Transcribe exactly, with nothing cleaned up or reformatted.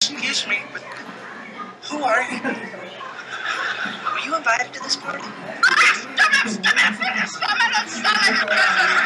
Excuse me, but who are you? Were you invited to this party?